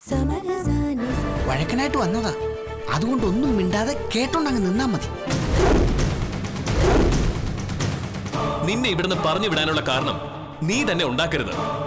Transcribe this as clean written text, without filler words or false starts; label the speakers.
Speaker 1: വഴക്കനായിട്ട് വന്നതാ. അതുകൊണ്ടൊന്നും മിണ്ടാതെ കേട്ടോണ്ടങ്ങ് നിന്നാ മതി.
Speaker 2: നിന്നെ ഇവിടുന്ന് പറഞ്ഞു വിടാനുള്ള കാരണം നീ തന്നെ ഉണ്ടാക്കരുത്.